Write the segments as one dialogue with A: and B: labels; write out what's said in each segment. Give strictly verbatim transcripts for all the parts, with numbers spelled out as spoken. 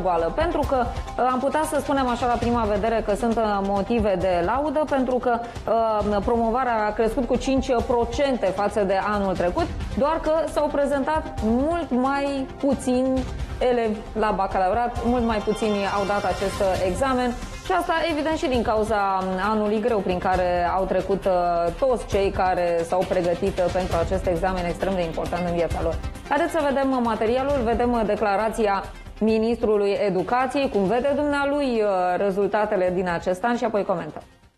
A: goală? Pentru că am putea să spunem așa la prima vedere că sunt motive de laudă, pentru că uh, promovarea a crescut cu cinci la sută față de anul trecut, doar că s-au prezentat mult mai puțini elevi la bacalaureat, mult mai puțini au dat acest examen. Și asta, evident, și din cauza anului greu prin care au trecut uh, toți cei care s-au pregătit uh, pentru acest examen extrem de important în viața lor. Haideți să vedem materialul, vedem uh, declarația Ministrului Educației, cum vede dumnealui uh, rezultatele din acest an și apoi comentăm.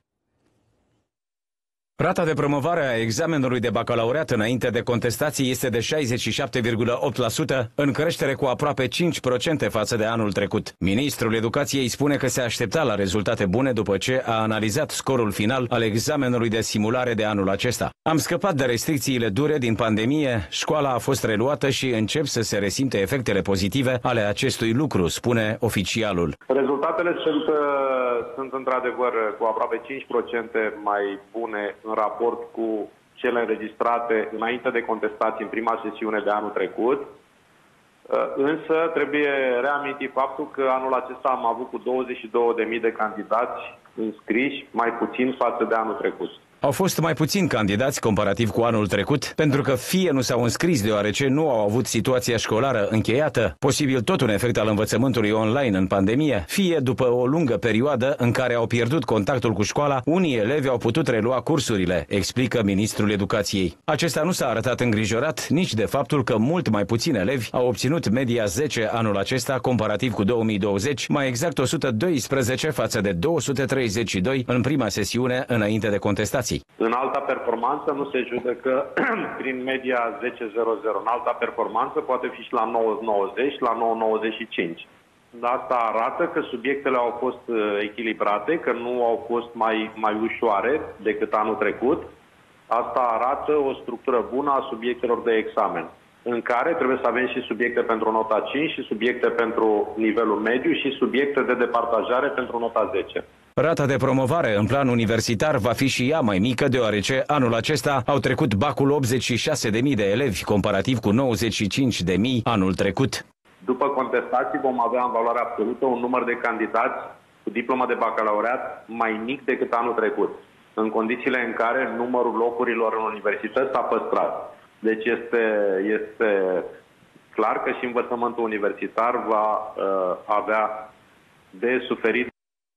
B: Rata de promovare a examenului de bacalaureat înainte de contestații este de șaizeci și șapte virgulă opt la sută, în creștere cu aproape cinci la sută față de anul trecut. Ministrul Educației spune că se aștepta la rezultate bune după ce a analizat scorul final al examenului de simulare de anul acesta. Am scăpat de restricțiile dure din pandemie, școala a fost reluată și încep să se resimte efectele pozitive ale acestui lucru, spune oficialul.
C: Rezultatele sunt, sunt într-adevăr cu aproape cinci la sută mai bune în raport cu cele înregistrate înainte de contestații în prima sesiune de anul trecut. Însă trebuie reamintit faptul că anul acesta am avut cu douăzeci și două de mii de candidați înscriși, mai puțin față de anul trecut.
B: Au fost mai puțini candidați comparativ cu anul trecut, pentru că fie nu s-au înscris deoarece nu au avut situația școlară încheiată, posibil tot un efect al învățământului online în pandemie, fie după o lungă perioadă în care au pierdut contactul cu școala, unii elevi au putut relua cursurile, explică Ministrul Educației. Acesta nu s-a arătat îngrijorat nici de faptul că mult mai puțini elevi au obținut media zece anul acesta comparativ cu două mii douăzeci, mai exact o sută doisprezece față de două sute treizeci și doi în prima sesiune înainte de contestații.
C: În alta performanță nu se judecă prin media zece zero zero. În alta performanță poate fi și la nouă nouăzeci, la nouă nouăzeci și cinci. Asta arată că subiectele au fost echilibrate, că nu au fost mai, mai ușoare decât anul trecut. Asta arată o structură bună a subiectelor de examen, în care trebuie să avem și subiecte pentru nota cinci, și subiecte pentru nivelul mediu, și subiecte de departajare pentru nota zece.
B: Rata de promovare în plan universitar va fi și ea mai mică, deoarece anul acesta au trecut bacul optzeci și șase de mii de elevi, comparativ cu nouăzeci și cinci de mii anul trecut.
C: După contestații vom avea în valoare absolută un număr de candidați cu diplomă de bacalaureat mai mic decât anul trecut, în condițiile în care numărul locurilor în universități s-a păstrat. Deci este, este clar că și învățământul universitar va uh, avea de suferit.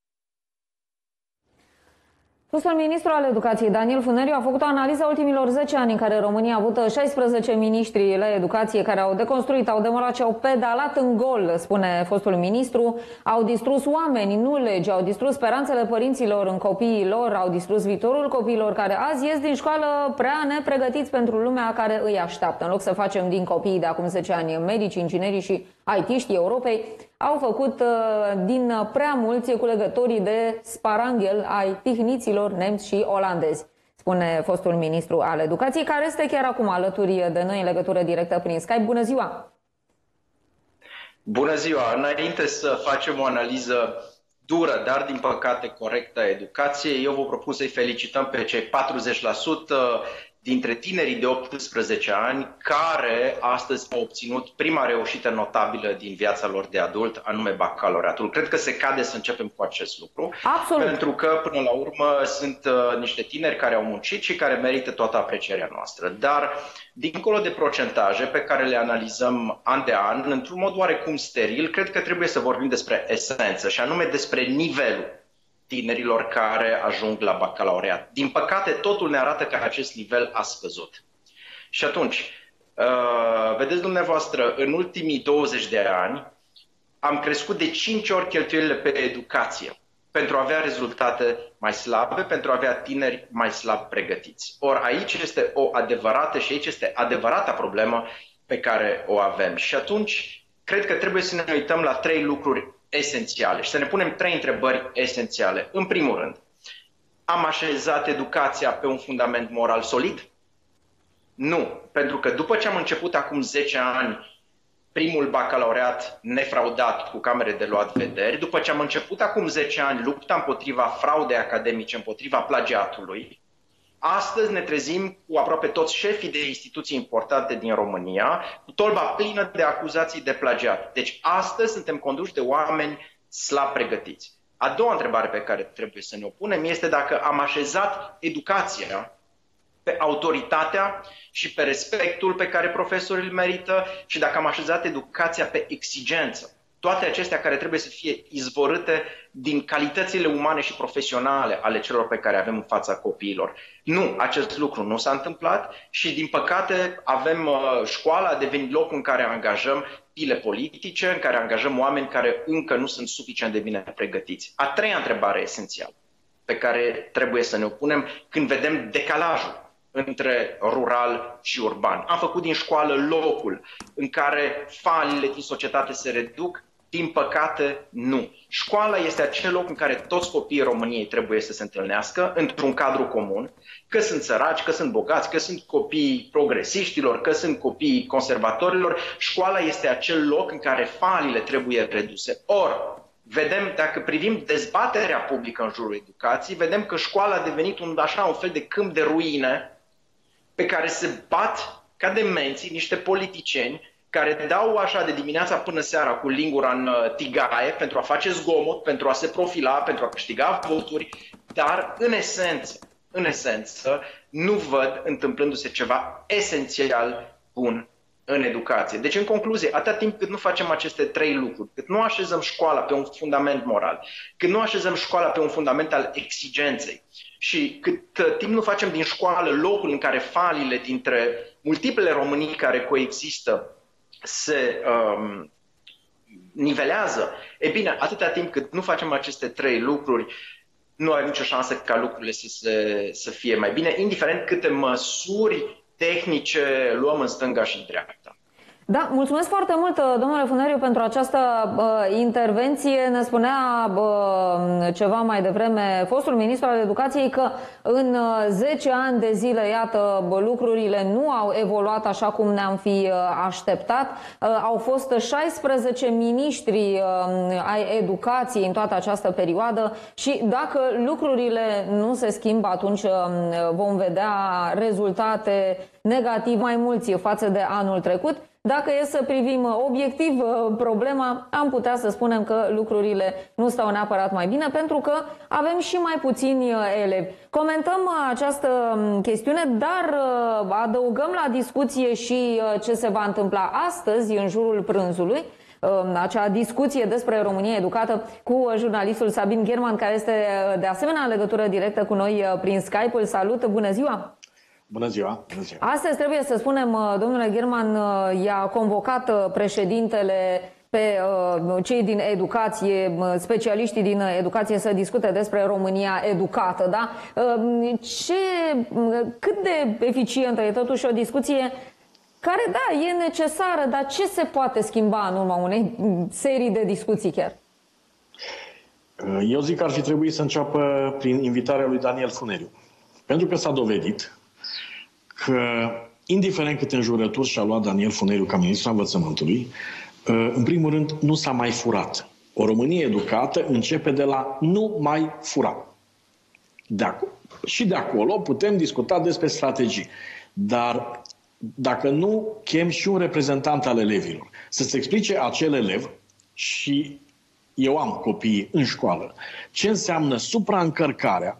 A: Fostul ministru al Educației, Daniel Funeriu, a făcut o analiză a ultimilor zece ani în care România a avut șaisprezece miniștri la educație care au deconstruit, au demorat și au pedalat în gol, spune fostul ministru, au distrus oameni, nu legi, au distrus speranțele părinților în copiii lor, au distrus viitorul copiilor care azi ies din școală prea nepregătiți pentru lumea care îi așteaptă. În loc să facem din copiii de acum zece ani medici, ingineri și I T-știi Europei, au făcut uh, din prea mulți culegătorii de sparanghel ai tihniților nemți și olandezi, spune fostul ministru al Educației, care este chiar acum alături de noi în legătură directă prin Skype. Bună ziua!
D: Bună ziua! Înainte să facem o analiză dură, dar din păcate corectă a educației, eu vă propun să-i felicităm pe cei patruzeci la sută dintre tinerii de optsprezece ani care astăzi au obținut prima reușită notabilă din viața lor de adult, anume bacalaureatul. Cred că se cade să începem cu acest lucru.
A: Absolut.
D: Pentru că, până la urmă, sunt uh, niște tineri care au muncit și care merită toată aprecierea noastră. Dar, dincolo de procentaje pe care le analizăm an de an, într-un mod oarecum steril, cred că trebuie să vorbim despre esență, și anume despre nivelul tinerilor care ajung la bacalaureat. Din păcate, totul ne arată că acest nivel a scăzut. Și atunci, uh, vedeți dumneavoastră, în ultimii douăzeci de ani am crescut de cinci ori cheltuielile pe educație pentru a avea rezultate mai slabe, pentru a avea tineri mai slab pregătiți. Ori aici este o adevărată și aici este adevărata problemă pe care o avem. Și atunci, cred că trebuie să ne uităm la trei lucruri esențiale și să ne punem trei întrebări esențiale. În primul rând, am așezat educația pe un fundament moral solid? Nu, pentru că după ce am început acum zece ani primul bacalaureat nefraudat cu camere de luat vederi, după ce am început acum zece ani lupta împotriva fraudei academice, împotriva plagiatului, Astăzi ne trezim cu aproape toți șefii de instituții importante din România, cu tolba plină de acuzații de plagiat. Deci astăzi suntem conduși de oameni slab pregătiți. A doua întrebare pe care trebuie să ne o punem este dacă am așezat educația pe autoritatea și pe respectul pe care profesorii îl merită și dacă am așezat educația pe exigență. Toate acestea care trebuie să fie izvorâte din calitățile umane și profesionale ale celor pe care avem în fața copiilor. Nu, acest lucru nu s-a întâmplat și, din păcate, avem uh, școala a devenit locul în care angajăm pile politice, în care angajăm oameni care încă nu sunt suficient de bine pregătiți. A treia întrebare esențială pe care trebuie să ne o punem când vedem decalajul între rural și urban. Am făcut din școală locul în care falile din societate se reduc. Din păcate, nu. Școala este acel loc în care toți copiii României trebuie să se întâlnească într-un cadru comun, că sunt săraci, că sunt bogați, că sunt copiii progresiștilor, că sunt copiii conservatorilor. Școala este acel loc în care falile trebuie reduse. Or, vedem, dacă privim dezbaterea publică în jurul educației, vedem că școala a devenit un, așa, un fel de câmp de ruine pe care se bat ca demenții niște politicieni care dau așa de dimineața până seara cu lingura în tigaie pentru a face zgomot, pentru a se profila, pentru a câștiga voturi, dar în esență, în esență, nu văd întâmplându-se ceva esențial bun în educație. Deci, în concluzie, atâta timp cât nu facem aceste trei lucruri, cât nu așezăm școala pe un fundament moral, cât nu așezăm școala pe un fundament al exigenței și cât timp nu facem din școală locul în care falile dintre multiplele Românii care coexistă se um, nivelează, e bine, atâta timp cât nu facem aceste trei lucruri, nu avem nicio șansă ca lucrurile să, se, să fie mai bine, indiferent câte măsuri tehnice luăm în stânga și în dreapta.
A: Da, mulțumesc foarte mult, domnule Funeriu, pentru această uh, intervenție. Ne spunea uh, ceva mai devreme fostul ministru al Educației că în uh, zece ani de zile, iată, lucrurile nu au evoluat așa cum ne-am fi uh, așteptat. Uh, au fost șaisprezece miniștri uh, ai educației în toată această perioadă și dacă lucrurile nu se schimbă, atunci uh, vom vedea rezultate negative mai mulți față de anul trecut. Dacă e să privim obiectiv problema, am putea să spunem că lucrurile nu stau neapărat mai bine, pentru că avem și mai puțini elevi. Comentăm această chestiune, dar adăugăm la discuție și ce se va întâmpla astăzi în jurul prânzului, acea discuție despre România educată cu jurnalistul Sabin Gherman, care este de asemenea în legătură directă cu noi prin Skype. Îl salut, bună ziua!
E: Bună ziua! Bună ziua!
A: Astăzi trebuie să spunem, domnule Gherman, i-a convocat președintele pe cei din educație, specialiștii din educație, să discute despre România educată, da? Ce, cât de eficientă e totuși o discuție care, da, e necesară, dar ce se poate schimba în urma unei serii de discuții chiar?
E: Eu zic că ar fi trebuit să înceapă prin invitarea lui Daniel Funeriu. Pentru că s-a dovedit că, indiferent câte înjurături și-a luat Daniel Funeriu ca ministru învățământului, în primul rând nu s-a mai furat. O Românie educată începe de la nu mai fura. De acolo, și de acolo putem discuta despre strategii. Dar dacă nu chem și un reprezentant al elevilor să se explice acel elev, și eu am copii în școală, ce înseamnă supraîncărcarea,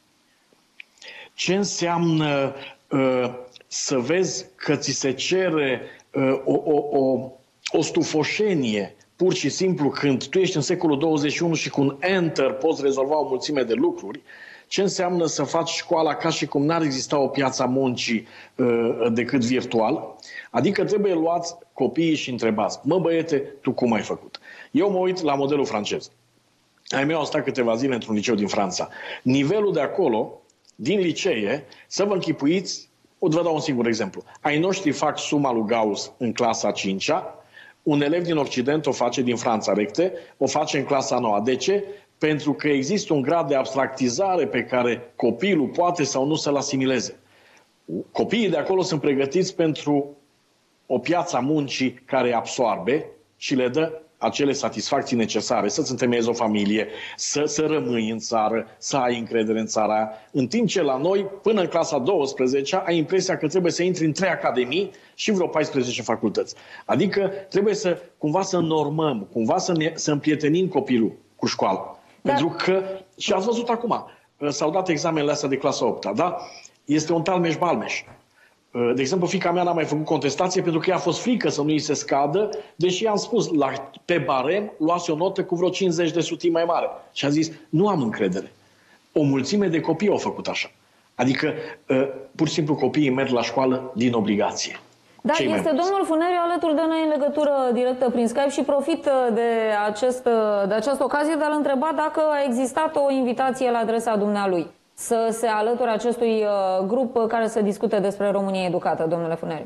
E: ce înseamnă uh, să vezi că ți se cere uh, o, o, o, o stufoșenie pur și simplu când tu ești în secolul douăzeci și unu și cu un enter poți rezolva o mulțime de lucruri, ce înseamnă să faci școala ca și cum n-ar exista o piață a muncii uh, decât virtual. Adică trebuie luați copiii și întrebați: mă băiete, tu cum ai făcut? Eu mă uit la modelul francez. Ai mei au stat câteva zile într-un liceu din Franța. Nivelul de acolo, din licee, să vă închipuiți, vă dau un singur exemplu. Ai noștri fac suma lui Gauss în clasa a cincea, un elev din Occident o face, din Franța recte, o face în clasa a noua. De ce? Pentru că există un grad de abstractizare pe care copilul poate sau nu să-l asimileze. Copiii de acolo sunt pregătiți pentru o piață a muncii care absorbe și le dă acele satisfacții necesare, să-ți întemeiezi o familie, să, să rămâi în țară, să ai încredere în țara aia. În timp ce la noi, până în clasa a douăsprezecea, ai impresia că trebuie să intri în trei academii și vreo paisprezece facultăți. Adică trebuie să cumva să normăm, cumva să, ne, să împrietenim copilul cu școala. Da. Pentru că, și ați văzut acum, s-au dat examenele astea de clasa a opta, da? Este un talmeș-balmeș. De exemplu, fiica mea n-a mai făcut contestație pentru că i-a fost frică să nu îi se scadă, deși i-am spus, la, pe barem luase o notă cu vreo cincizeci de sutimi mai mare. Și a zis, nu am încredere. O mulțime de copii au făcut așa. Adică, pur și simplu, copiii merg la școală din obligație.
A: Da,
E: Cei
A: este domnul Funeriu alături de noi în legătură directă prin Skype și profit de, acest, de această ocazie de a-l întreba dacă a existat o invitație la adresa dumnealui să se alăture acestui grup care se discute despre România educată, domnule Funeriu.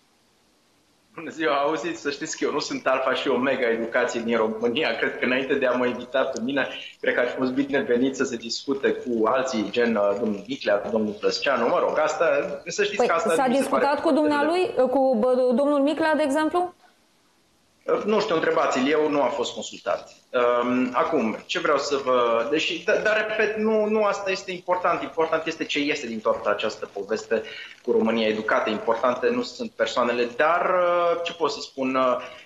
D: Bună ziua, auziți, să știți că eu nu sunt alfa și omega educației din România. Cred că înainte de a mă invita pe mine, cred că ar fi fost binevenit să se discute cu alții, gen domnul Miclea, domnul Plăsceanu, mă rog, asta, să știți
A: păi,
D: că asta...
A: S-a discutat cu dumnealui, cu domnul Miclea, de exemplu?
D: Nu știu, întrebați-l, eu nu am fost consultat. Acum, ce vreau să vă... Deși, dar, dar repet, nu, nu asta este important. Important este ce iese din toată această poveste cu România educată. Importante nu sunt persoanele, dar ce pot să spun...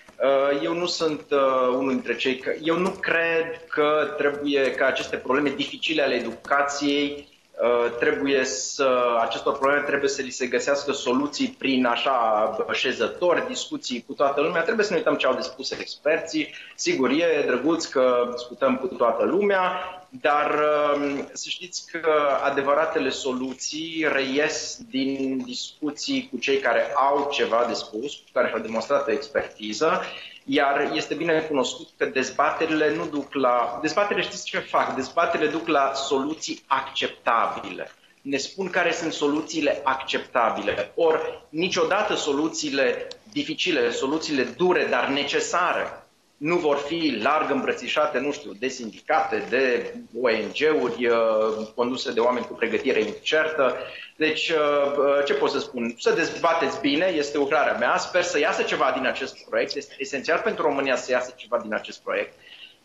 D: Eu nu sunt unul dintre cei... Că, eu nu cred că trebuie ca aceste probleme dificile ale educației trebuie să, acestor probleme trebuie să li se găsească soluții prin așa șezători, discuții cu toată lumea. Trebuie să ne uităm ce au de spus experții. Sigur, e drăguț că discutăm cu toată lumea, dar să știți că adevăratele soluții reies din discuții cu cei care au ceva de spus, cu care și-au demonstrat o expertiză. Iar este bine cunoscut că dezbaterile nu duc la... Dezbaterile, știți ce fac? Dezbaterile duc la soluții acceptabile. Ne spun care sunt soluțiile acceptabile. Ori niciodată soluțiile dificile, soluțiile dure, dar necesare, nu vor fi larg îmbrățișate, nu știu, de sindicate, de O N G-uri uh, conduse de oameni cu pregătire incertă. Deci, uh, ce pot să spun? Să dezbateți bine, este urarea mea. Sper să iasă ceva din acest proiect. Este esențial pentru România să iasă ceva din acest proiect.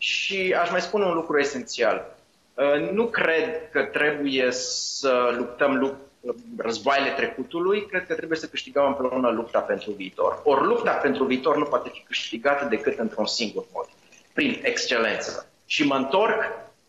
D: Și aș mai spune un lucru esențial. Uh, nu cred că trebuie să luptăm luptă războaiele trecutului, cred că trebuie să câștigăm împreună lupta pentru viitor. Ori lupta pentru viitor nu poate fi câștigată decât într-un singur mod, prin excelență. Și mă întorc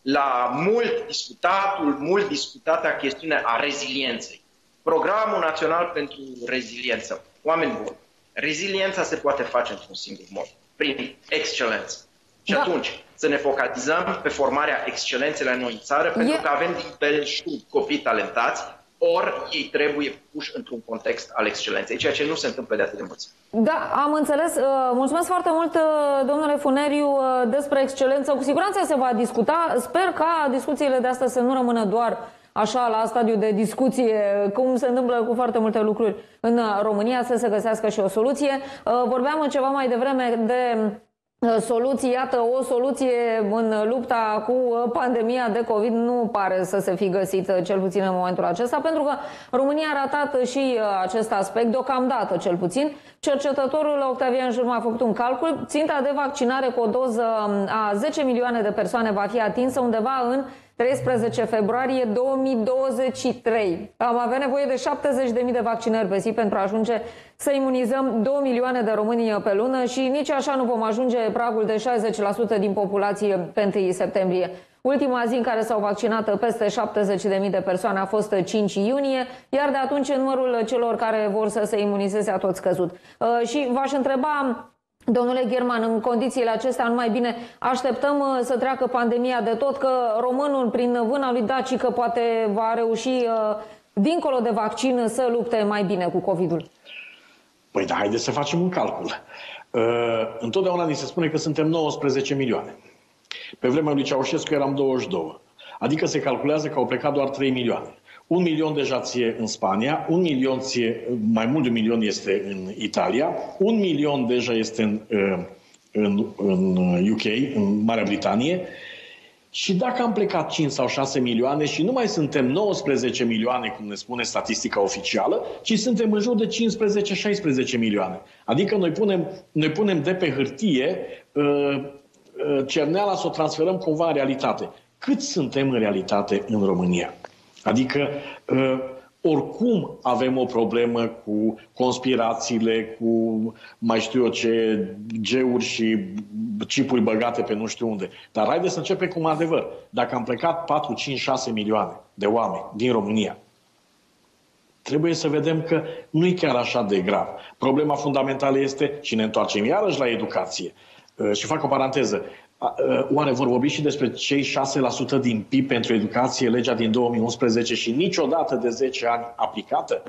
D: la mult discutatul, mult discutata chestiune a rezilienței. Programul Național pentru Reziliență. Oameni buni, reziliența se poate face într-un singur mod, prin excelență. Și da. Atunci, să ne focalizăm pe formarea excelenței la noi în țară, e... pentru că avem din belșug copii talentați, ori ei trebuie puși într-un context al excelenței, ceea ce nu se întâmplă de atât de mulți.
A: Da, am înțeles. Mulțumesc foarte mult, domnule Funeriu, despre excelență. Cu siguranță se va discuta. Sper ca discuțiile de astăzi să nu rămână doar așa la stadiu de discuție, cum se întâmplă cu foarte multe lucruri în România, să se găsească și o soluție. Vorbeam ceva mai devreme de soluții, iată, o soluție în lupta cu pandemia de COVID nu pare să se fi găsit, cel puțin în momentul acesta, pentru că România a ratat și acest aspect, deocamdată cel puțin. Cercetătorul Octavian Jurma a făcut un calcul, ținta de vaccinare cu o doză a zece milioane de persoane va fi atinsă undeva în treisprezece februarie două mii douăzeci și trei. Am avea nevoie de șaptezeci de mii de vaccinări pe zi pentru a ajunge să imunizăm două milioane de români pe lună și nici așa nu vom ajunge pragul de șaizeci la sută din populație pe întâi septembrie. Ultima zi în care s-au vaccinat peste șaptezeci de mii de persoane a fost cinci iunie, iar de atunci numărul celor care vor să se imunizeze a tot scăzut. Și v-aș întreba, domnule Gherman, în condițiile acestea, nu mai bine așteptăm să treacă pandemia de tot, că românul, prin vâna lui Dacică, poate va reuși, dincolo de vaccin, să lupte mai bine cu COVID-ul?
E: Păi da, haideți să facem un calcul. Uh, întotdeauna ni se spune că suntem nouăsprezece milioane. Pe vremea lui Ceaușescu eram douăzeci și doi. Adică se calculează că au plecat doar trei milioane. Un milion deja ție în Spania, un milion ție, mai mult de un milion este în Italia, un milion deja este în, în, în U K, în Marea Britanie. Și dacă am plecat cinci sau șase milioane și nu mai suntem nouăsprezece milioane, cum ne spune statistica oficială, ci suntem în jur de cincisprezece șaisprezece milioane. Adică noi punem, noi punem de pe hârtie cerneala să o transferăm cumva în realitate. Cât suntem în realitate în România? Adică oricum avem o problemă cu conspirațiile, cu mai știu eu ce geuri și chipuri băgate pe nu știu unde. Dar haideți să începem cu un adevăr. Dacă am plecat patru, cinci, șase milioane de oameni din România, trebuie să vedem că nu e chiar așa de grav. Problema fundamentală este, și ne întoarcem iarăși la educație, și fac o paranteză, oare vor vorbi și despre cei șase la sută din P I B pentru educație, legea din două mii unsprezece și niciodată de zece ani aplicată?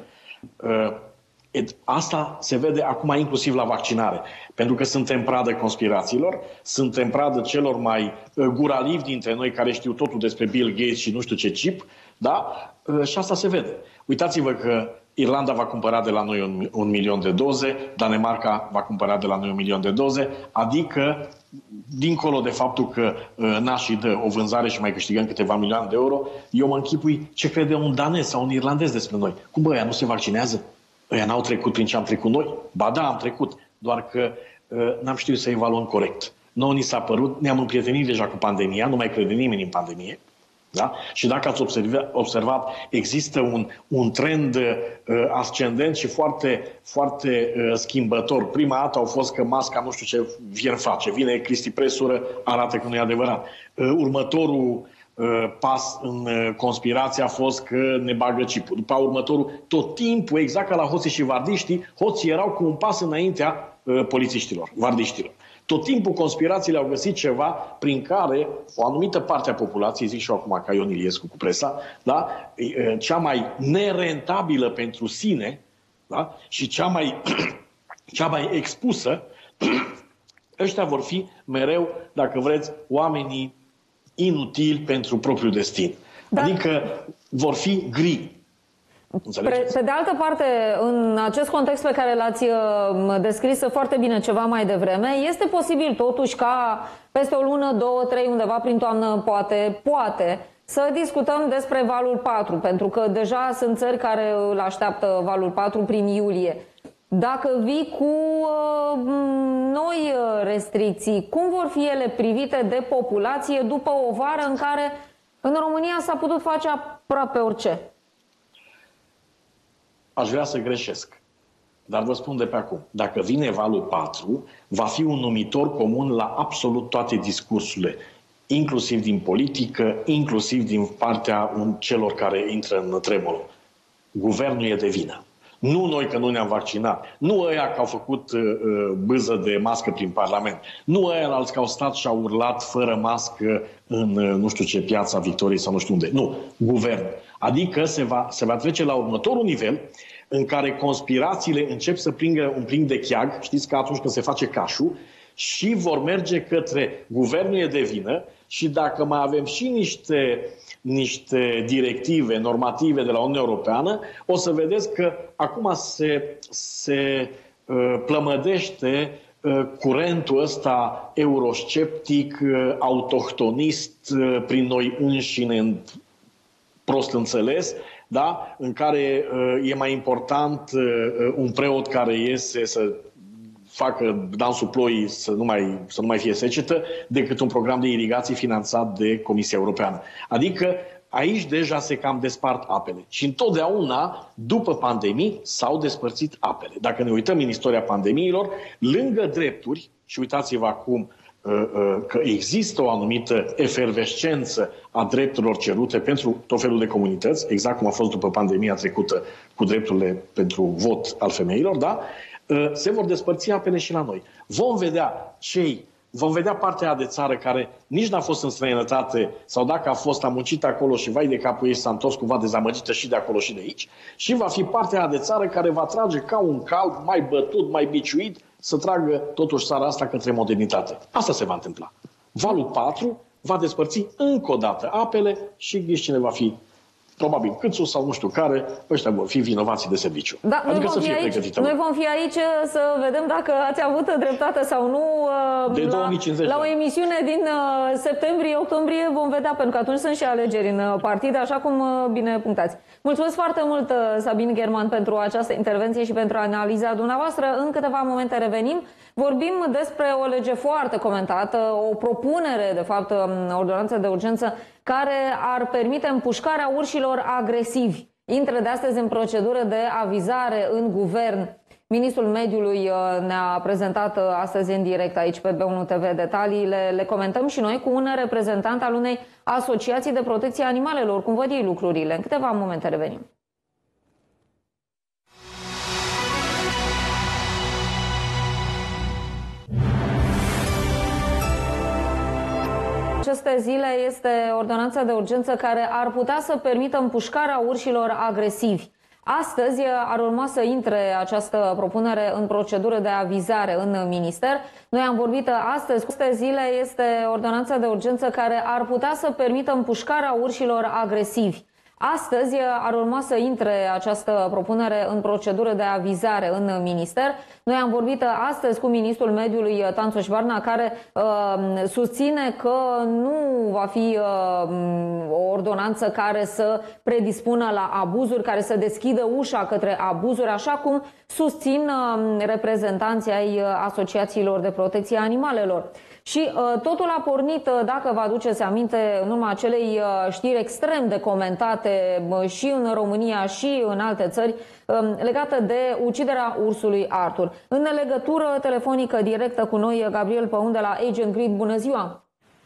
E: Asta se vede acum inclusiv la vaccinare. Pentru că suntem pradă conspirațiilor, suntem pradă celor mai guralivi dintre noi care știu totul despre Bill Gates și nu știu ce chip, da? Și asta se vede. Uitați-vă că Irlanda va cumpăra de la noi un, un milion de doze, Danemarca va cumpăra de la noi un milion de doze, adică, dincolo de faptul că uh, nașii dă o vânzare și mai câștigăm câteva milioane de euro, eu mă închipui ce crede un danez sau un irlandez despre noi. Cum, bă, ăia nu se vaccinează? Ăia n-au trecut prin ce am trecut noi? Ba da, am trecut, doar că uh, n-am știut să evaluăm corect. Nouă ni s-a părut, ne-am împrietenit deja cu pandemia, nu mai crede nimeni în pandemie. Da? Și dacă ați observat, observat există un, un trend uh, ascendent și foarte, foarte uh, schimbător. Prima dată au fost că masca nu știu ce vine face. Vine Cristi Presură, arată că nu e adevărat. Uh, următorul uh, pas în uh, conspirație a fost că ne bagă chipul. După următorul, tot timpul, exact ca la hoții și vardiștii, hoții erau cu un pas înaintea uh, polițiștilor, vardiștilor. Tot timpul conspirațiile au găsit ceva prin care o anumită parte a populației, zic și eu acum ca Ion Iliescu cu presa, da? Cea mai nerentabilă pentru sine, da? Și cea mai, cea mai expusă, ăștia vor fi mereu, dacă vreți, oamenii inutili pentru propriul destin. Da. Adică vor fi gri.
A: Pe, pe de altă parte, în acest context pe care l-ați descris foarte bine ceva mai devreme, este posibil totuși ca peste o lună, două, trei, undeva prin toamnă, poate, poate, să discutăm despre valul patru, pentru că deja sunt țări care îl așteaptă valul patru prin iulie. Dacă vii cu uh, noi restricții, cum vor fi ele privite de populație după o vară în care în România s-a putut face aproape orice?
E: Aș vrea să greșesc, dar vă spun de pe acum. Dacă vine valul patru, va fi un numitor comun la absolut toate discursurile, inclusiv din politică, inclusiv din partea celor care intră în tremurul. Guvernul e de vină. Nu noi că nu ne-am vaccinat, nu ăia că au făcut uh, bâză de mască prin Parlament, nu ăia alți că au stat și au urlat fără mască în uh, nu știu ce piața Victoriei sau nu știu unde. Nu, guvernul. Adică se va, se va trece la următorul nivel în care conspirațiile încep să prindă un plin de cheag, știți că atunci când se face cașul, și vor merge către guvernul e de vină și dacă mai avem și niște, niște directive, normative de la Uniunea Europeană, o să vedeți că acum se, se uh, plămădește uh, curentul ăsta eurosceptic, uh, autohtonist, uh, prin noi înșine, prost înțeles, da? În care uh, e mai important uh, un preot care iese să facă dansul ploii să nu, mai, să nu mai fie secetă, decât un program de irigații finanțat de Comisia Europeană. Adică aici deja se cam despart apele. Și întotdeauna, după pandemii, s-au despărțit apele. Dacă ne uităm în istoria pandemiilor, lângă drepturi, și uitați-vă acum că există o anumită efervescență a drepturilor cerute pentru tot felul de comunități, exact cum a fost după pandemia trecută cu drepturile pentru vot al femeilor, da? Se vor despărți apele și la noi. Vom vedea cei, vom vedea partea de țară care nici n-a fost în străinătate sau dacă a fost, a muncit acolo și vai de capul ei s-a întors cumva dezamăgită și de acolo și de aici, și va fi partea de țară care va trage ca un cal mai bătut, mai biciuit, să tragă totuși țara asta către modernitate. Asta se va întâmpla. Valul patru va despărți încă o dată apele și ghiși cine va fi. Probabil câțu sau nu știu care, ăștia vor fi vinovații de serviciu.
A: Da, adică să fie aici, noi vom fi aici să vedem dacă ați avut dreptate sau nu.
E: De
A: la,
E: două mii cincizeci.
A: La o emisiune din septembrie-octombrie vom vedea, pentru că atunci sunt și alegeri în partid, așa cum bine punctați. Mulțumesc foarte mult, Sabin German, pentru această intervenție și pentru analiza dumneavoastră. În câteva momente revenim. Vorbim despre o lege foarte comentată, o propunere, de fapt, ordonanță de urgență, care ar permite împușcarea urșilor agresivi. Intră de astăzi în procedură de avizare în guvern. Ministrul Mediului ne-a prezentat astăzi în direct aici pe B unu T V detaliile. Le comentăm și noi cu un reprezentant al unei asociații de protecție a animalelor. Cum văd ei lucrurile? În câteva momente revenim. Aceste zile este ordonanța de urgență care ar putea să permită împușcarea urșilor agresivi. Astăzi ar urma să intre această propunere în procedură de avizare în minister. Noi am vorbit astăzi, cu aceste zile este ordonanța de urgență care ar putea să permită împușcarea urșilor agresivi. Astăzi ar urma să intre această propunere în procedură de avizare în minister. Noi am vorbit astăzi cu ministrul mediului Tanțoș Barna, care uh, susține că nu va fi uh, o ordonanță care să predispună la abuzuri, care să deschidă ușa către abuzuri, așa cum susțin uh, reprezentanții ai asociațiilor de protecție a animalelor. Și uh, totul a pornit, uh, dacă vă aduceți aminte, în urma acelei uh, știri extrem de comentate uh, și în România și în alte țări, uh, legată de uciderea ursului Arthur. În legătură telefonică directă cu noi, Gabriel Păun de la Agent Grid. Bună ziua!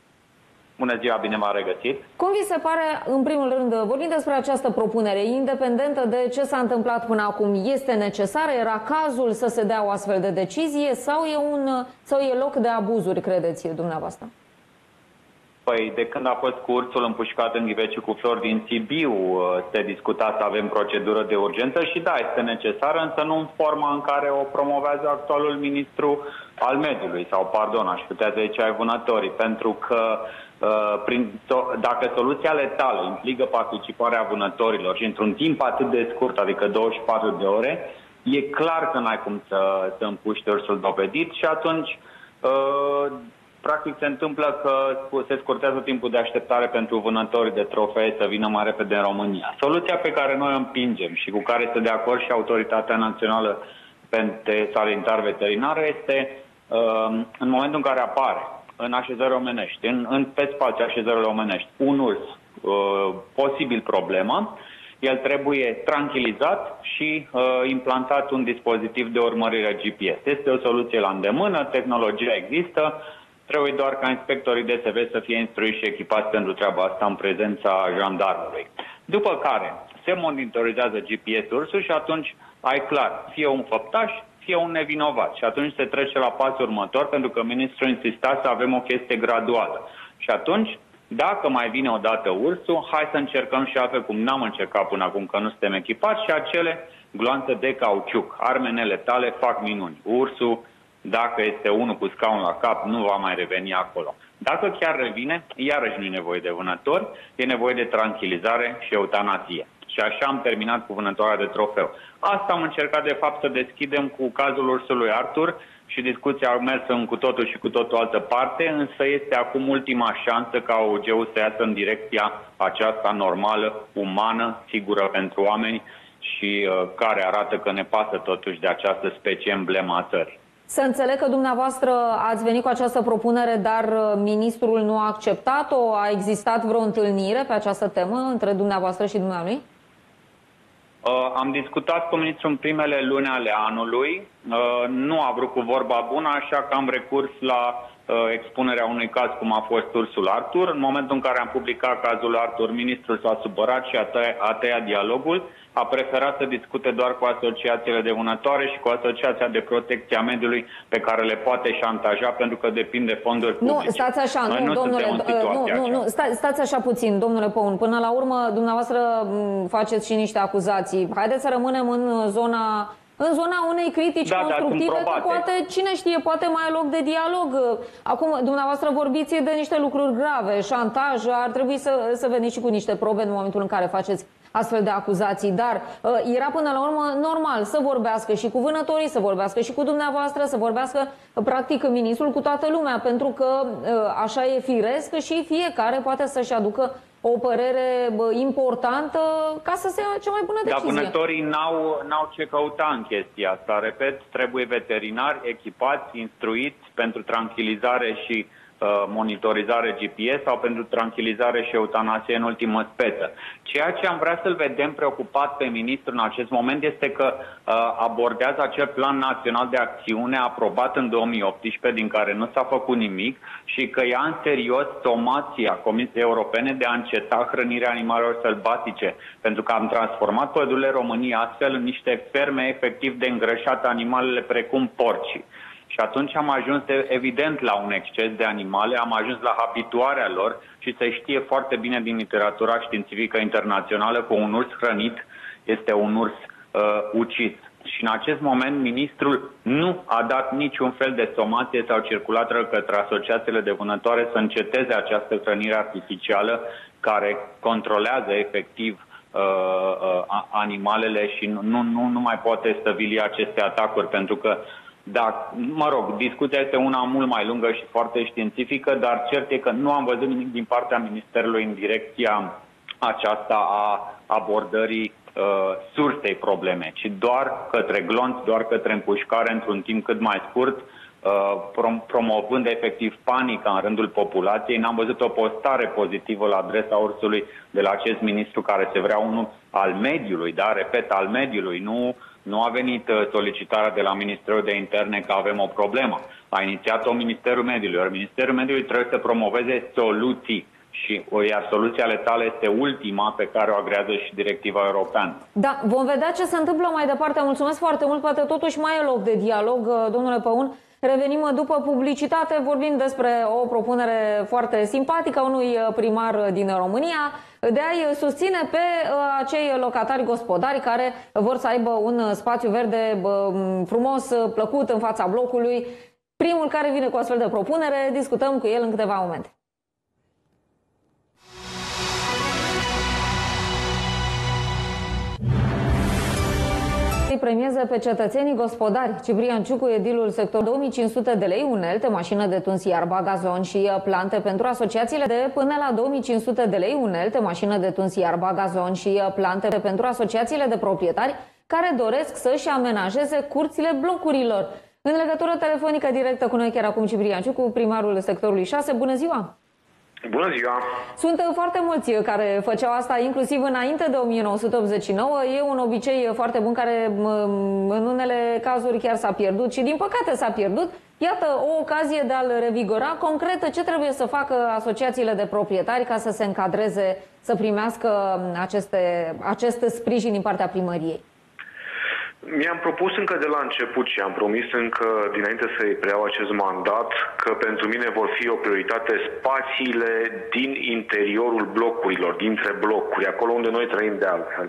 F: Bună ziua, bine m-am regăsit.
A: Cum vi se pare, în primul rând, vorbim despre această propunere, independentă de ce s-a întâmplat până acum, este necesară? Era cazul să se dea o astfel de decizie sau e, un, sau e loc de abuzuri, credeți dumneavoastră?
F: Păi, de când a fost cu ursul împușcat în ghiveciul cu flori din Sibiu, se discuta să avem procedură de urgență și da, este necesară, însă nu în forma în care o promovează actualul ministru al mediului, sau, pardon, aș putea zice ai vânătorii, pentru că Uh, prin, dacă soluția letală implică participarea vânătorilor și într-un timp atât de scurt, adică douăzeci și patru de ore, e clar că n-ai cum să, să împuști ursul dovedit și atunci uh, practic se întâmplă că se scurtează timpul de așteptare pentru vânătorii de trofee să vină mai repede în România. Soluția pe care noi o împingem și cu care este de acord și Autoritatea Națională de Sanitar Veterinară este uh, în momentul în care apare în așezări omenești, în, în, pe spațiu așezările omenești, un urs uh, posibil problemă, el trebuie tranquilizat și uh, implantat un dispozitiv de urmărire G P S. Este o soluție la îndemână, tehnologia există, trebuie doar ca inspectorii D S V să fie instruiți și echipați pentru treaba asta în prezența jandarmului. După care se monitorizează G P S ursul și atunci ai clar, fie un făptaș, fie un nevinovat. Și atunci se trece la pasul următor, pentru că ministrul insista să avem o chestie graduală. Și atunci, dacă mai vine odată ursul, hai să încercăm și altfel cum n-am încercat până acum, că nu suntem echipați, și acele gloanțe de cauciuc. Armele letale fac minuni. Ursul, dacă este unul cu scaun la cap, nu va mai reveni acolo. Dacă chiar revine, iarăși nu e nevoie de vânători, e nevoie de tranquilizare și eutanazie. Și așa am terminat cu vânătoarea de trofeu. Asta am încercat, de fapt, să deschidem cu cazul ursului Arthur și discuția a mers în cu totul și cu totul altă parte, însă este acum ultima șansă ca O U G-ul să iasă în direcția aceasta normală, umană, sigură pentru oameni și uh, care arată că ne pasă totuși de această specie emblema a țării.
A: Să înțeleg că dumneavoastră ați venit cu această propunere, dar ministrul nu a acceptat-o? A existat vreo întâlnire pe această temă între dumneavoastră și dumnealui?
F: Uh, am discutat cu ministrul în primele luni ale anului. Uh, nu a vrut cu vorba bună, așa că am recurs la uh, expunerea unui caz cum a fost ursul Arthur. În momentul în care am publicat cazul Arthur, ministrul s-a supărat și a tăiat, a tăiat dialogul. A preferat să discute doar cu asociațiile de vânătoare și cu Asociația de Protecție a Mediului, pe care le poate șantaja pentru că depind de fonduri publice.
A: Nu, stați așa,
F: Noi
A: nu,
F: nu
A: domnule, nu, nu, nu, sta, stați așa puțin, domnule Păun. Până la urmă, dumneavoastră faceți și niște acuzații. Haideți să rămânem în zona... În zona unei critici
F: da,
A: constructive,
F: da,
A: că poate, cine știe, poate mai e loc de dialog. Acum, dumneavoastră vorbiți de niște lucruri grave, șantaj, ar trebui să, să veniți și cu niște probe în momentul în care faceți astfel de acuzații, dar uh, era până la urmă normal să vorbească și cu vânătorii, să vorbească și cu dumneavoastră, să vorbească practic ministrul cu toată lumea, pentru că uh, așa e firesc și fiecare poate să-și aducă o părere importantă ca să se ia cea mai bună decizie.
F: Dar vânătorii n-au, n-au ce căuta în chestia asta. Repet, trebuie veterinari echipați, instruiți pentru tranquilizare și monitorizare G P S sau pentru tranquilizare și eutanasie în ultimă speță. Ceea ce am vrea să-l vedem preocupat pe ministru în acest moment este că uh, abordează acel plan național de acțiune aprobat în două mii optsprezece, din care nu s-a făcut nimic, și că ia în serios somația Comisiei Europene de a înceta hrănirea animalelor sălbatice, pentru că am transformat pădurile României astfel în niște ferme efectiv de îngrășat animalele precum porcii. Și atunci am ajuns de, evident la un exces de animale, am ajuns la habituarea lor și se știe foarte bine din literatura științifică internațională că un urs hrănit este un urs uh, ucis. Și în acest moment ministrul nu a dat niciun fel de somație sau circulator către asociațiile de vânătoare să înceteze această hrănire artificială care controlează efectiv uh, uh, animalele și nu, nu, nu mai poate stăvili aceste atacuri, pentru că da, mă rog, discuția este una mult mai lungă și foarte științifică, dar cert e că nu am văzut nimic din partea Ministerului în direcția aceasta a abordării uh, sursei probleme, ci doar către glonț, doar către împușcare într-un timp cât mai scurt, uh, prom promovând efectiv panica în rândul populației. N-am văzut o postare pozitivă la adresa ursului de la acest ministru care se vrea unul al mediului, da, repet, al mediului, nu... Nu a venit solicitarea de la Ministerul de Interne că avem o problemă. A inițiat-o Ministerul Mediului. Iar Ministerul Mediului trebuie să promoveze soluții. Și iar soluția ale tale este ultima pe care o agrează și directiva europeană.
A: Da, vom vedea ce se întâmplă mai departe. Mulțumesc foarte mult. Poate totuși mai e loc de dialog, domnule Păun. Revenim după publicitate, vorbind despre o propunere foarte simpatică a unui primar din România de a-i susține pe acei locatari gospodari care vor să aibă un spațiu verde frumos, plăcut în fața blocului. Primul care vine cu astfel de propunere, discutăm cu el în câteva momente. Premieze pe cetățenii gospodari. Ciprian Ciucu, edilul sector două mii cinci sute de lei, unelte, mașină de tuns iarba, gazon și plante pentru asociațiile de până la două mii cinci sute de lei, unelte, mașină de tuns iarba, gazon și plante pentru asociațiile de proprietari care doresc să-și amenajeze curțile blocurilor. În legătură telefonică directă cu noi chiar acum Ciprian Ciucu, primarul sectorului șase. Bună ziua!
G: Bună ziua!
A: Sunt foarte mulți care făceau asta, inclusiv înainte de o mie nouă sute optzeci și nouă. E un obicei foarte bun care în unele cazuri chiar s-a pierdut și din păcate s-a pierdut. Iată o ocazie de a-l revigora. Concret, ce trebuie să facă asociațiile de proprietari ca să se încadreze, să primească aceste, acest sprijin din partea primăriei?
G: Mi-am propus încă de la început și am promis încă dinainte să-i preiau acest mandat că pentru mine vor fi o prioritate spațiile din interiorul blocurilor, dintre blocuri, acolo unde noi trăim de altfel.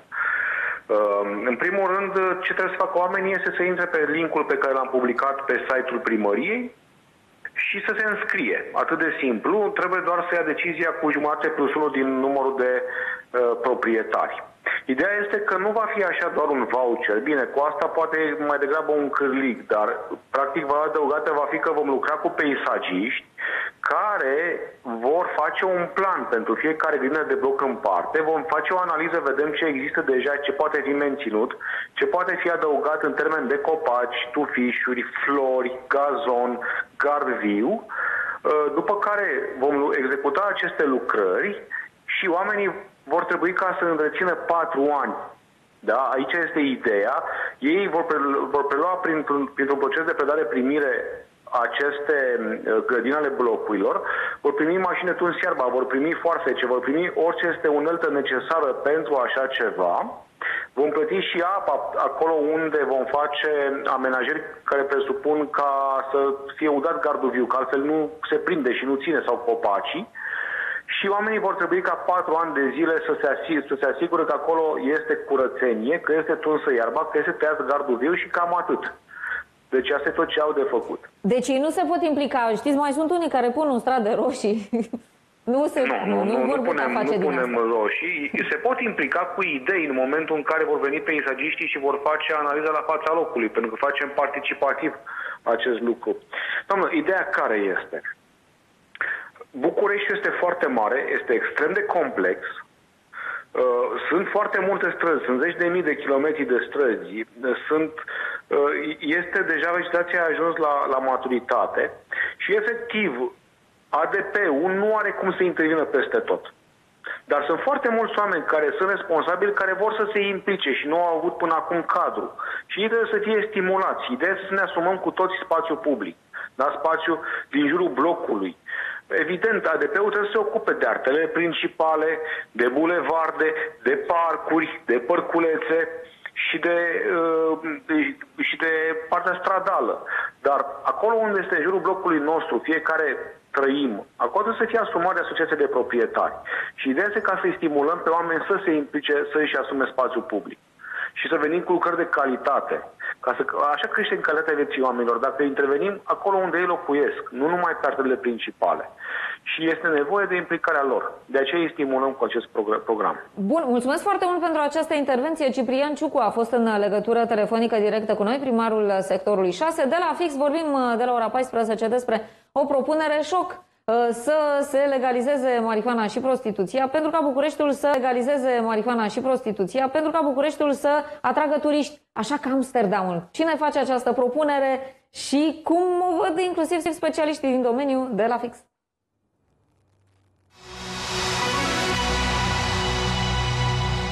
G: În primul rând, ce trebuie să facă oamenii este să intre pe linkul pe care l-am publicat pe site-ul primăriei și să se înscrie. Atât de simplu, trebuie doar să ia decizia cu jumătate plus unul din numărul de uh, proprietari. Ideea este că nu va fi așa doar un voucher. Bine, cu asta poate mai degrabă un cârlig, dar practic valoarea adăugată va fi că vom lucra cu peisagiști care vor face un plan pentru fiecare grădină de bloc în parte. Vom face o analiză, vedem ce există deja, ce poate fi menținut, ce poate fi adăugat în termen de copaci, tufișuri, flori, gazon, gard viu, după care vom executa aceste lucrări și oamenii vor trebui ca să întrețină patru ani. Da? Aici este ideea. Ei vor, pre, vor prelua printr-un, printr-un proces de predare-primire aceste grădini ale blocurilor, vor primi mașini de tuns iarba, vor primi foarfece, vor primi orice este uneltă necesară pentru așa ceva. Vom plăti și apa acolo unde vom face amenajări care presupun ca să fie udat gardul viu, că altfel nu se prinde și nu ține, sau copacii. Și oamenii vor trebui ca patru ani de zile să se, asig să se asigure că acolo este curățenie, că este tunsă iarba, că este tăiat gardul viu și cam atât. Deci asta e tot ce au de făcut.
A: Deci ei nu se pot implica. Știți, mai sunt unii care pun un strat de roșii. Nu, se,
G: nu, nu, nu,
A: nu,
G: nu punem,
A: face
G: nu punem roșii. Se pot implica cu idei în momentul în care vor veni peisagiștii și vor face analiza la fața locului, pentru că facem participativ acest lucru. Doamnă, ideea care este? București este foarte mare, este extrem de complex. Sunt foarte multe străzi, sunt zeci de mii de kilometri de străzi, sunt, este deja vegetația a ajuns la, la maturitate și efectiv A D P-ul nu are cum să intervină peste tot. Dar sunt foarte mulți oameni care sunt responsabili, care vor să se implice și nu au avut până acum cadru. Și ei trebuie să fie stimulați. Ideea este să ne asumăm cu toți spațiul public, da? Spațiul din jurul blocului. Evident, A D P-ul trebuie să se ocupe de arterele principale, de bulevarde, de parcuri, de părculețe și de, de, și de partea stradală. Dar acolo unde este în jurul blocului nostru, fiecare trăim, acolo trebuie să fie asumat de asociația de proprietari. Și ideea este ca să-i stimulăm pe oameni să se implice, să își asume spațiul public. Și să venim cu lucrări de calitate. Ca să, așa crește calitatea vieții oamenilor. Dacă intervenim acolo unde ei locuiesc, nu numai pe arterele principale. Și este nevoie de implicarea lor. De aceea îi stimulăm cu acest program.
A: Bun, mulțumesc foarte mult pentru această intervenție. Ciprian Ciucu a fost în legătură telefonică directă cu noi, primarul sectorului șase. De la Fix vorbim de la ora paisprezece despre o propunere șoc. Să se legalizeze marihuana și prostituția, pentru ca Bucureștiul să legalizeze marihuana și prostituția, pentru ca Bucureștiul să atragă turiști, așa ca Amsterdamul. Cine face această propunere și cum o văd inclusiv specialiștii din domeniu de la Fix?